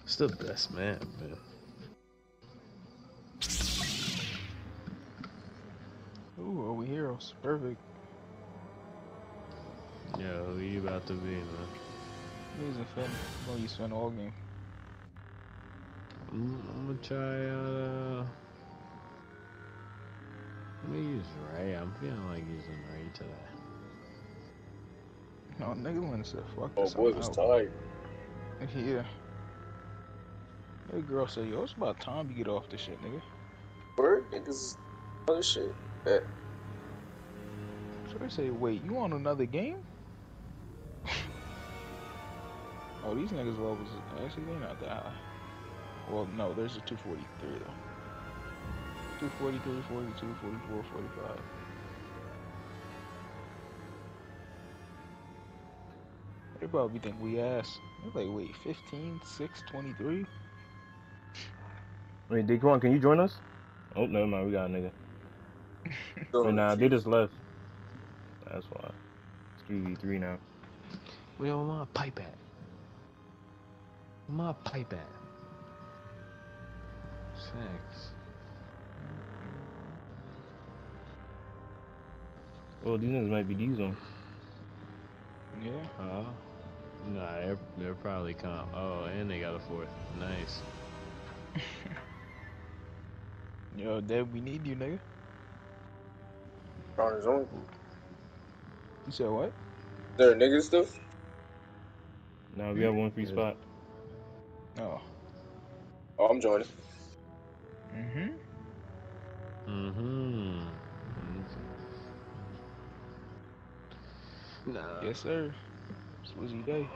It's the best man, man. Ooh, are we heroes? Perfect. Yo, who you about to be, man? I'm using Finn. I'm gonna use Finn all game. I'm gonna try I'm gonna use Ray. I'm feeling like using Ray today. No, nigga Lynn said, fuck Oh this, boy, I'm was out. tired. Yeah. That girl said, yo, it's about time you get off this shit, nigga. Word, niggas, other shit. Yeah. So they say, wait, you on another game? Oh, these niggas levels, actually, they're not that high. Well, no, there's a 243, though. 243, 42, 44, 45. They probably think we ass. They're like, wait, 15, 6, 23? Wait, D1, can you join us? Oh, never mind, we got a nigga. Wait, nah, they just left. That's why. It's 3v3 now. Where my pipe at? Where my pipe at? Thanks. Oh, these niggas might be these on. Yeah. Nah, they're probably comp. Oh, and they got a fourth. Nice. Yo, Deb, we need you, nigga. On his own. You said what? Is there a nigga still? Nah, we have one free spot. Oh. Oh, I'm joining. Nah. Yes, sir. Swizzy day.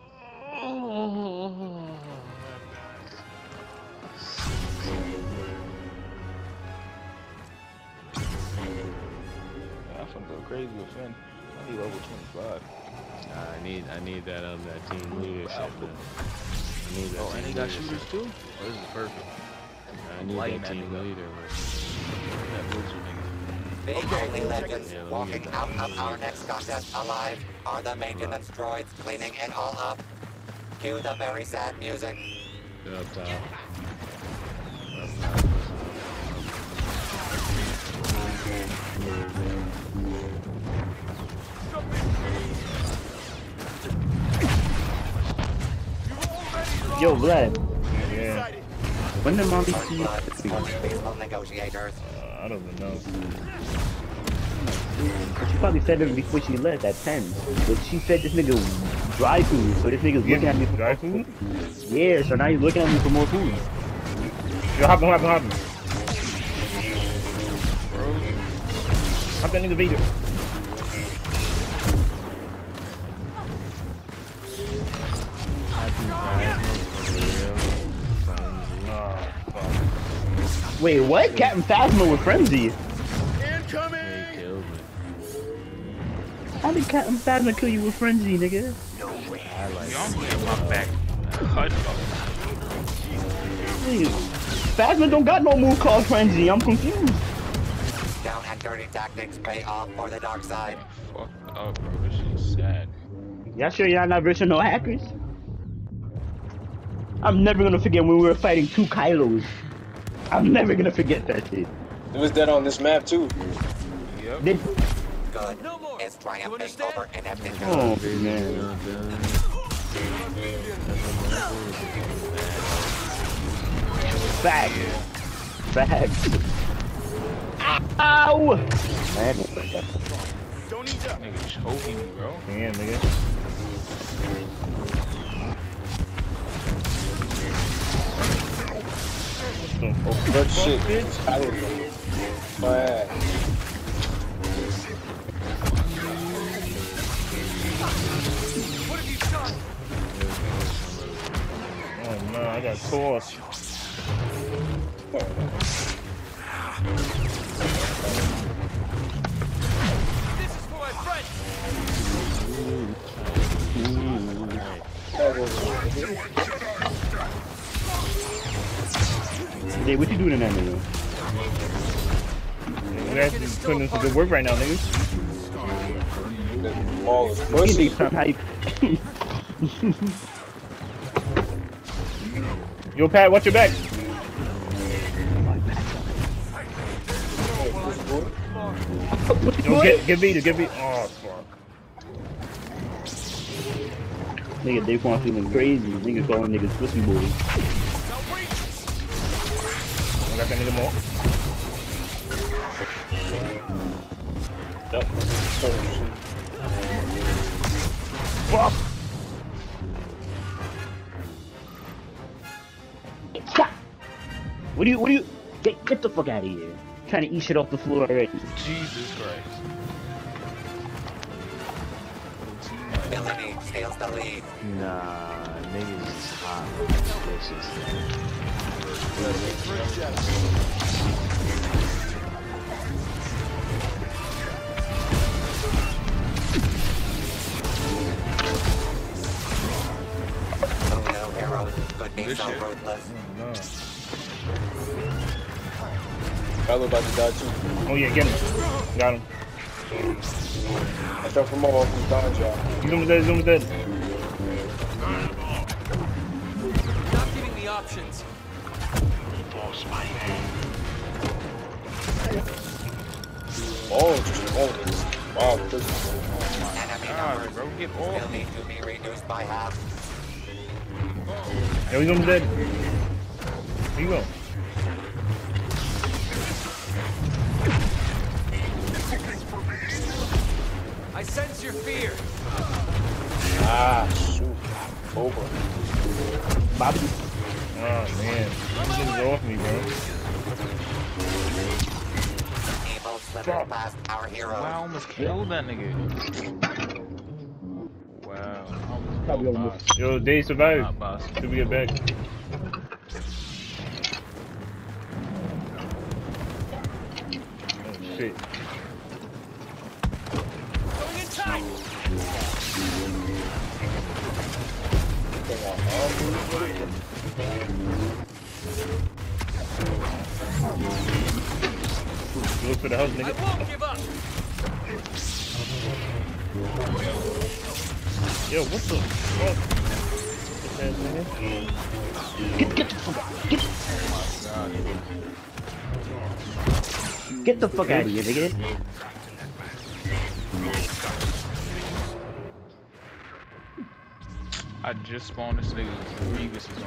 Yeah, I'm finna go crazy with Finn. I need level 25. I need that that team leadership, man. I need that Oh, and he got shooters too? Oh, this is perfect. I need lighting that that team nigga. leader, man. That wizard nigga. The only legends Yeah, let me walking get out that. of our next contest alive are the maintenance droids cleaning it all up. Cue the very sad music. Get up top. Yo, Vlad. Yeah. When the mommy First see blood for the peaceful negotiators. I don't even know. she probably said it before she left at 10. But she said this nigga dry food, so this nigga's looking at me for Dry food? Yeah, so now he's looking at me for more food. Yo, hop on. Hop that nigga Vader. Wait, what? Captain Phasma with Frenzy? He killed me. How did Captain Phasma kill you with Frenzy, nigga? I like I'm playing my back. Cut Hey, Phasma don't got no move called Frenzy. I'm confused. Down and dirty tactics pay off for the dark side. fucked up, bro. This shit's sad. Y'all sure y'all not versus no hackers? I'm never gonna forget when we were fighting two Kylos. I'm never gonna forget that shit. It was dead on this map too. Yep. Did Good is triumphing over ineptitude. oh man. Facts. Facts. Ow! Man, Nigga choking me, bro. Damn, nigga. Good shit, bitch. I don't know. My ass. Oh no, I got tossed. Jay, what you doing in that nigga? We're actually putting in some good work right now, niggas. All is He pussy. thinks I'm hype. Yo, Pat, watch your back. Yo, get beat, get beat. Oh, fuck. Nigga, Daquan feeling crazy. Niggas calling niggas pussy boys. I got that nigga more. Yep. Fuck. What do you get the fuck out of here. Trying to eat shit off the floor already. Jesus Christ. Villainy steals the lead. Nah, niggas is hot. Delicious. Oh no, hero. Could be so ruthless. No. Kylo about to die too. Oh, yeah, get him. Got him. I start from all from dodge, y'all. He's almost dead, he's almost dead. Not giving me options. Oh, just wow, this Enemy God, numbers bro, get still off. need to be reduced by half. Yo, he's almost dead. Here you go. I sense your fear. shoot. Over. Bobby. Oh, man. This nigga's off me, bro. Evil slipping past our hero. Wow, I almost killed that nigga. Wow. Probably almost. Yo, they survived. Not boss. Till we get back. Oh, shit. Going in tight. Look for the house, I nigga. won't give up. Yo, what the fuck? Get that nigga. Get the fuck out of here, nigga. I just spawned this nigga. Revis is on.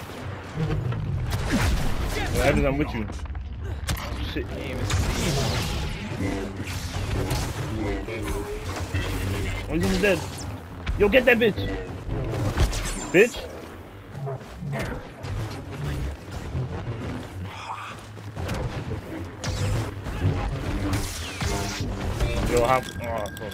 What happens? I'm with you. Shit. Can't even see Oh, he's almost dead. Yo, get that bitch. Bitch. Yo, how? Oh, fuck.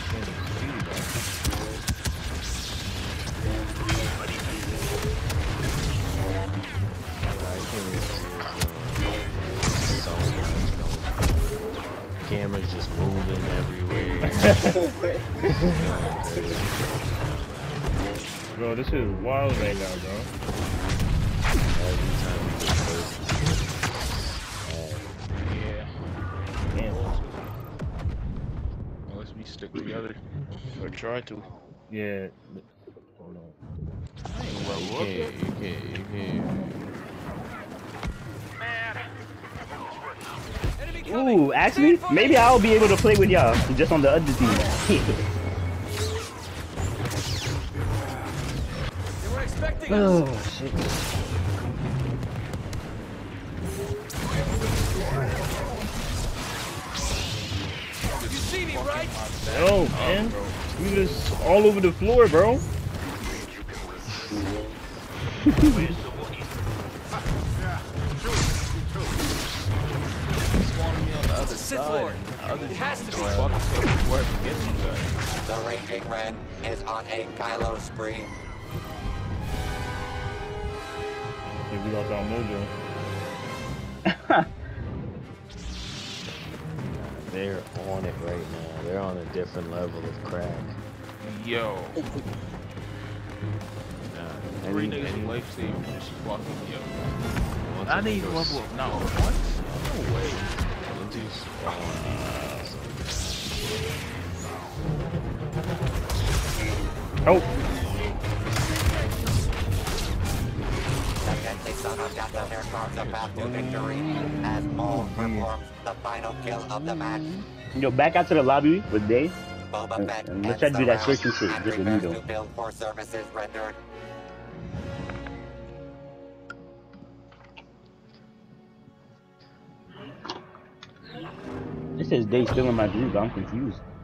Camera's just moving everywhere. Bro, this is wild right now, bro. Every time we get first. Yeah. Damn. Unless we stick together. Or try to. Yeah. Hold on. You can't. Enemy coming. Ooh, actually, maybe I'll be able to play with y'all just on the other team. They were expecting us. Oh shit. You see me, right? Yo, man. We just all over the floor, bro. Spawning me on the other Sith side. Lord. Other It has to be. fucking stuff work to get you guys. The Raging Ren is on a Kylo spree. Yeah, we lost our mojo. They're on it right now. They're on a different level of crack. Yo. Three Any- niggas any- lifesaver just fucking yo. once I it need goes- level up. No, what? No way. once you spawn, Oh, of Dathomir carves a path to victory as Maul performs the final kill of the match. Yo, back out to the lobby with Dave. Boba Fett and ends let's try to the do that round searching shit, and just with prepares Nito. to bill for services rendered. It says Dave still in my group, but I'm confused.